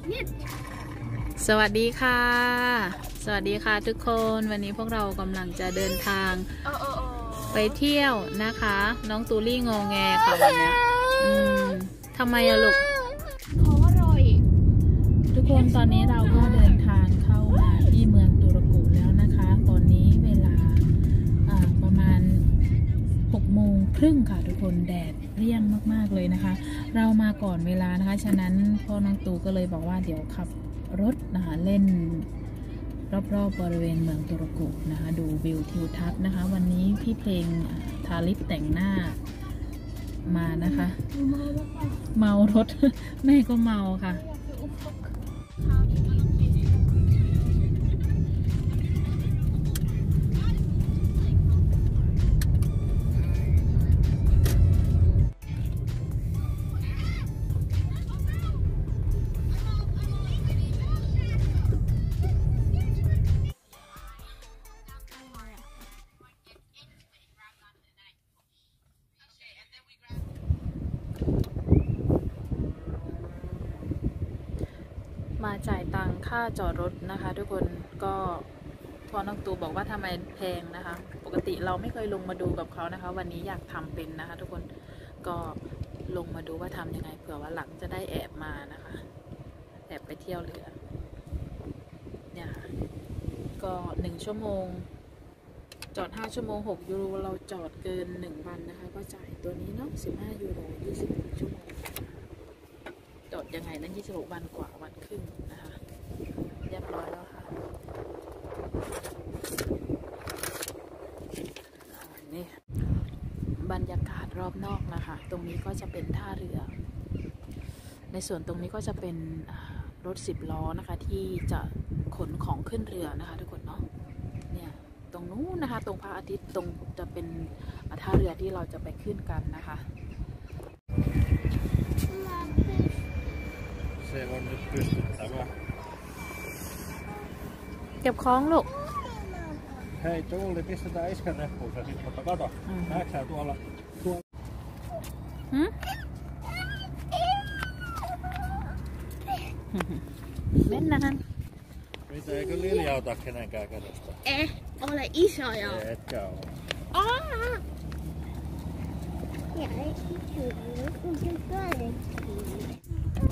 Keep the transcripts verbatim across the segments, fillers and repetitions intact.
สวัสดีค่ะสวัสดีค่ะทุกคนวันนี้พวกเรากำลังจะเดินทางไปเที่ยวนะคะน้องตูลี่งงแงค่ะวันนี้อืมทำไมอะลูกของอร่อยทุกคนตอนนี้เราก็เดินทางเข้ามาที่เมืองตุรกุแล้วนะคะตอนนี้เวลาประมาณหกโมงครึ่งค่ะทุกคนแดดเปรี้ยงมากๆเลยนะคะเรามาก่อนเวลานะคะฉะนั้นพ่อน้องตูก็เลยบอกว่าเดี๋ยวขับรถนะคะเล่นรอบๆ บบริเวณเมืองตุรกุนะคะดูวิวทิวทัศน์นะคะวันนี้พี่เพลงทาลิปแต่งหน้ามานะคะเมารถ แม่ก็เมาค่ะมาจ่ายตังค่าจอดรถนะคะทุกคนก็พอน้องตูบอกว่าทำไมแพงนะคะปกติเราไม่เคยลงมาดูกับเขานะคะวันนี้อยากทำเป็นนะคะทุกคนก็ลงมาดูว่าทำยังไงเผื่อว่าหลังจะได้แอบมานะคะแอบไปเที่ยวเรือเนี่ยก็หนึ่งชั่วโมงจอดห้าชั่วโมงหกยูโรเราจอดเกินหนึ่งวันนะคะก็จ่ายตัวนี้เนาะสิบห้ายูโรยี่สิบชั่วโมงจอดยังไงนั้นยี่สิบหกวันกว่าวันครึ่งนะคะเรียบร้อยแล้วค่ะนี่บรรยากาศรอบนอกนะคะตรงนี้ก็จะเป็นท่าเรือในส่วนตรงนี้ก็จะเป็นรถสิบล้อนะคะที่จะขนของขึ้นเรือนะคะทุกคนเนาะเนี่ยตรงนู้นนะคะตรงพระอาทิตย์ตรงจะเป็นท่าเรือที่เราจะไปขึ้นกันนะคะเก็บของลูก Hei Tuuli, pistetään iskan reppuun se sitten, mutta kato, näetkö sä tuolla? tuolla... Hmm? Mennään. Mitä, eikö Lilja ota kenenkään kädestä? Eh, ole isoja. Ei, etkä ole. Aa! Ja ei kyllä, kun se kaadettiin.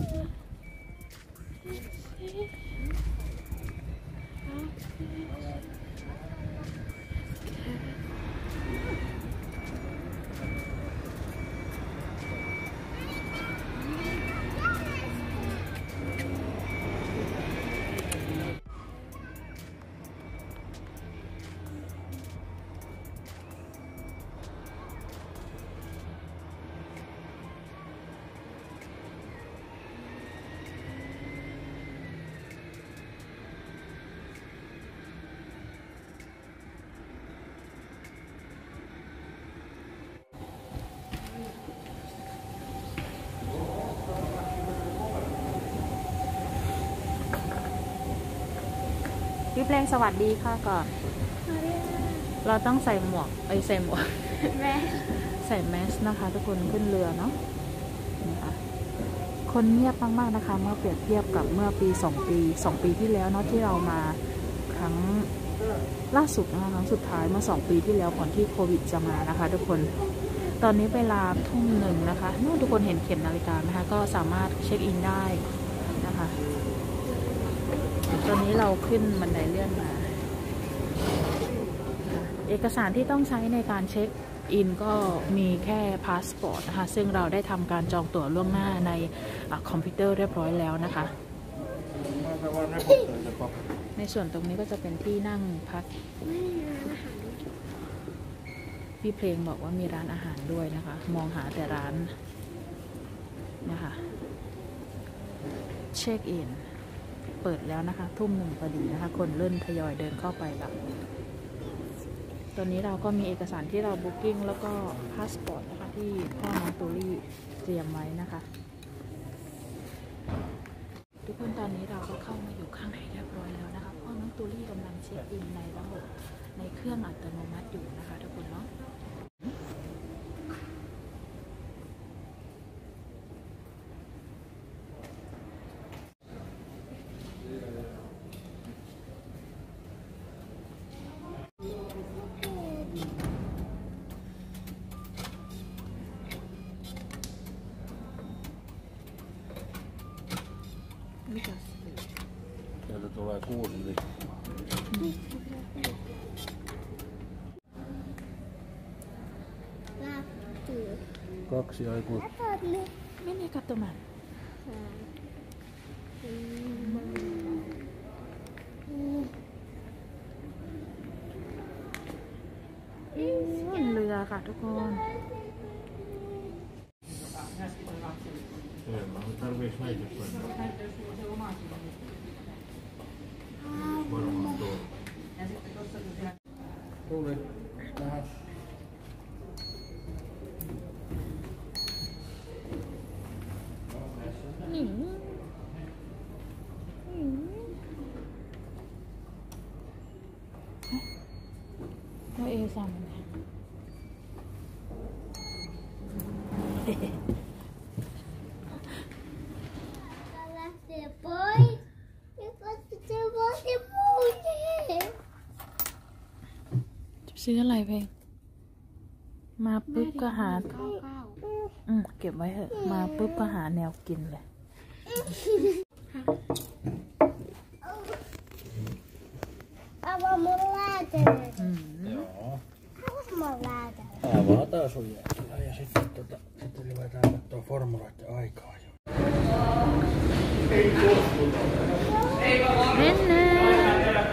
พี่เพลงสวัสดีค่ะก่อนเราต้องใส่หมวกไอใส่หมวกแมสใส่แมสนะคะทุกคนขึ้นเรือเนาะนะคะคนเงียบมากๆนะคะเมื่อเปรียบเทียบกับเมื่อปีสองปีสองปีที่แล้วเนาะที่เรามาครั้งล่าสุดนะคะครั้งสุดท้ายเมื่อสองปีที่แล้วก่อนที่โควิดจะมานะคะทุกคนตอนนี้เวลาทุ่มหนึ่งนะคะนู่นทุกคนเห็นเข็มนาฬิกานะคะก็สามารถเช็คอินได้นะคะตอนนี้เราขึ้นบันไดเลื่อนมาเอกสารที่ต้องใช้ในการเช็คอินก็มีแค่พาสปอร์ตนะคะซึ่งเราได้ทำการจองตั๋วล่วงหน้าในคอมพิวเตอร์เรียบร้อยแล้วนะคะในส่วนตรงนี้ก็จะเป็นที่นั่งพักพี่เพลงบอกว่ามีร้านอาหารด้วยนะคะมองหาแต่ร้านนะคะเช็คอินเปิดแล้วนะคะทุ่มหนึ่งพอดีนะคะคนเริ่มทยอยเดินเข้าไปแล้วตอนนี้เราก็มีเอกสารที่เราบุ๊กิ้งแล้วก็พาสปอร์ตนะคะที่พ่อน้องตูลี่เตรียมไว้นะคะทุกคนตอนนี้เราก็เข้ามาอยู่ข้างในเรียบร้อยแล้วนะคะพ่อน้องตูลี่กำลังเช็คอินในระบบในเครื่องอัตโนมัติอยู่นะคะทุกคนเนาะ ต kaksi aikuista. Mene katsomaan. On เรือค่ะทุกคน Tarviiks näitä varmaan tuo. Tuli tähän. Niin. No ei saa mennä. Lähtee pois. Ja katsotaan vasta muuten. ซื้ออะไรเพลงมาปุ๊บก็หาอืมเก็บไว้เถอะมาปุ๊บก็หาแนวกินเลย Ava mun lääkäri. Joo. Ava mun lääkäri. Avataan sun jälkeen ja sitten, tota, sitten ruvetaan katsoa formulaiden aikaa jo. Mennään!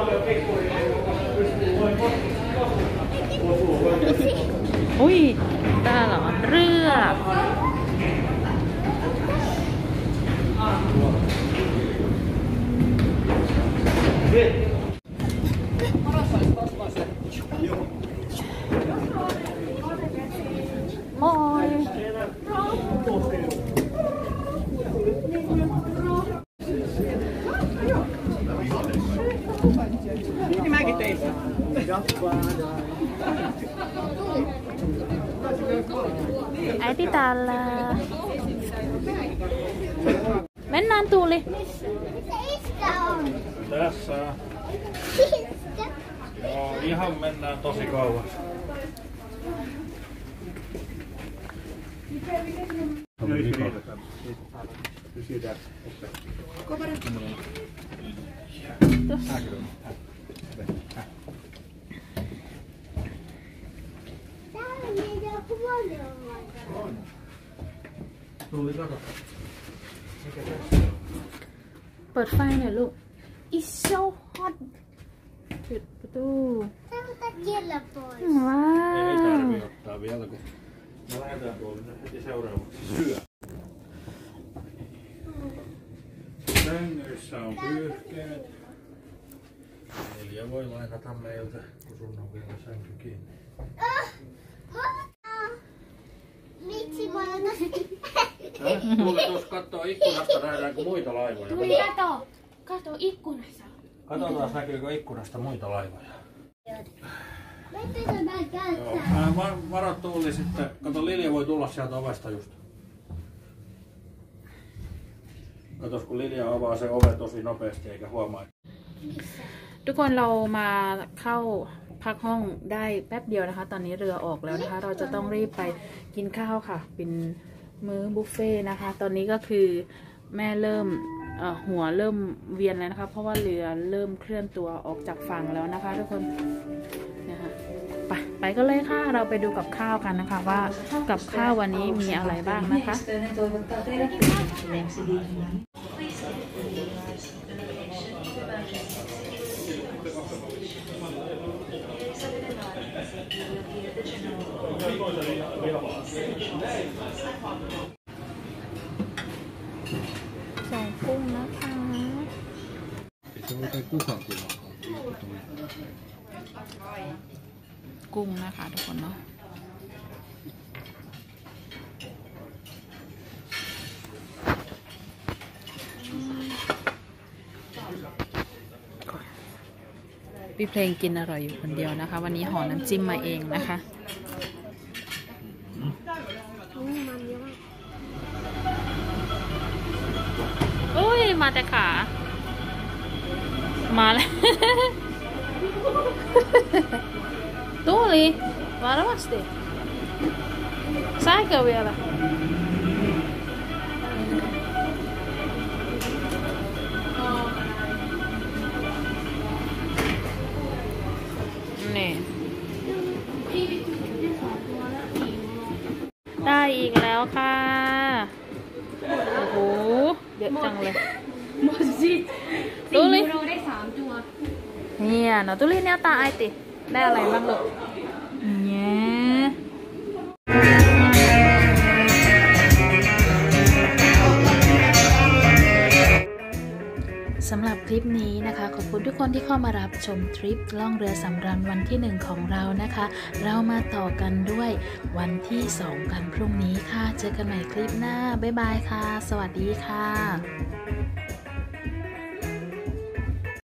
Ui, täällä on ryö. Moi! Niin mäkin tein sen. Äiti täällä. Mennään Tuuli. Missä iskä on? Tässä. Iskä. Joo, ihan mennään tosi kauas. Täällä meidän huone on. Tuli kato. เปิดไฟหน่อยลูก It's so hot ปิดประตู Tältä kiellä pois. ว้า Ei ว tarvii ottaa vielä, kun me lähdetään tuolle heti seuraavaksi syö. Sängyissä on pyyhkeet. Neljä voi lainata meiltä, kun sun on vielä sänky kiinni. Ah, ah. Miksi mä olen tosi... Tuli tuossa kattoo ikkunasta, nähdäänkö muita laivoja. Tuli kato. Kato ikkunassa. Katsotaan näkyykö ikkunasta muita laivoja. Miten mä Joo, käytän? ää, var, varo Tuuli sitten. Kato, Lilja voi tulla sieltä ovesta just. Katos, kun Lilja avaa se ove tosi nopeasti eikä huomaa. ทุกคนเรามาเข้าพักห้องได้แป๊บเดียวนะคะ ตอนนี้เรือออกแล้วนะคะ เราจะต้องรีบไปกินข้าวค่ะ เป็นมื้อบุฟเฟ่นะคะ ตอนนี้ก็คือแม่เริ่มเอ่อหัวเริ่มเวียนแล้วนะคะ เพราะว่าเรือเริ่มเคลื่อนตัวออกจากฝั่งแล้วนะคะ ทุกคนนะคะไปไปก็เลยค่ะ เราไปดูกับข้าวกันนะคะว่ากับข้าววันนี้มีอะไรบ้างนะคะ ใส่กุ้งนะคะ Se voi kai kukaan kyllä. กุ้งนะคะทุกคนเนาะพี่เพลงกินอร่อยอยู่คนเดียวนะคะ วันนี้ห่อน้ำจิ้มมาเองนะคะโอ้ยมาแต่ขามาแล้ว Tuuli, varmasti. Saiko vielä? Niin. ได้อีกแล้วค่ะ โอ้โห เยอะจังเลยหมดสิดูเลยยูโรได้สามตัวเนี่ยเนาะตุลีเนี่ยตาไอติได้อะไรบ้างลูกเนี่ยสำหรับคลิปนี้นะคะขอบคุณทุกคนที่เข้ามารับชมทริปล่องเรือสำราญวันที่หนึ่งของเรานะคะ เรามาต่อกันด้วยวันที่สองกันพรุ่งนี้ค่ะ เจอกันใหม่คลิปหน้าบ๊ายบายค่ะ สวัสดีค่ะ